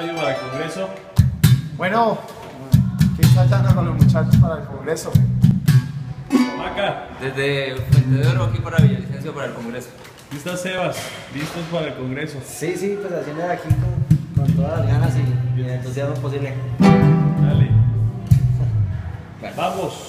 Para el Congreso. Bueno, ¿qué está echando con los muchachos para el Congreso? Maca. Desde Fuente de Oro aquí para Villavicencio para el Congreso. ¿Listas, Sebas? ¿Listos para el Congreso? Sí, pues haciendo de aquí con todas las ganas y el entusiasmo posible. Dale. Bueno. Vamos.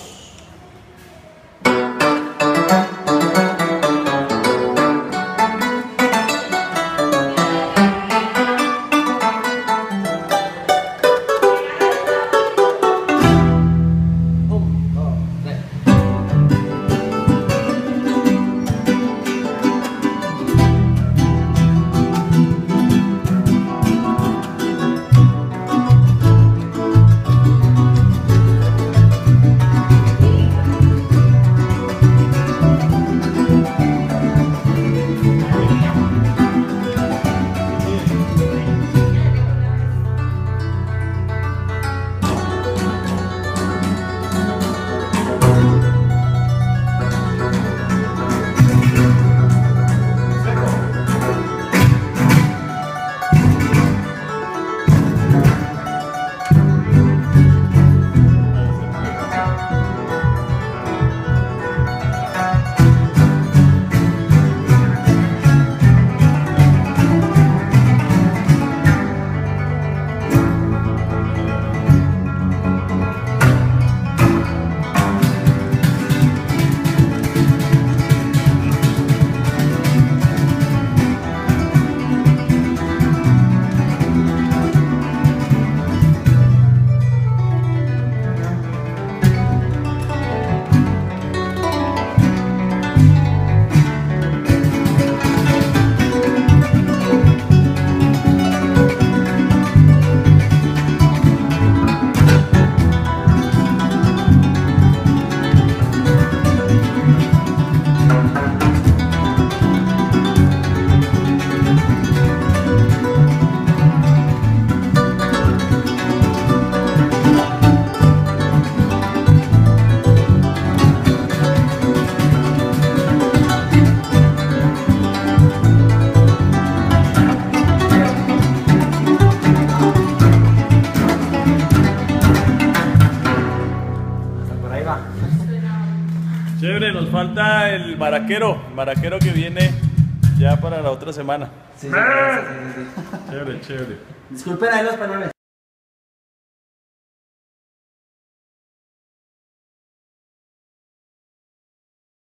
Chévere, nos falta el maraquero que viene ya para la otra semana. Sí. Chévere. Disculpen ahí los penones.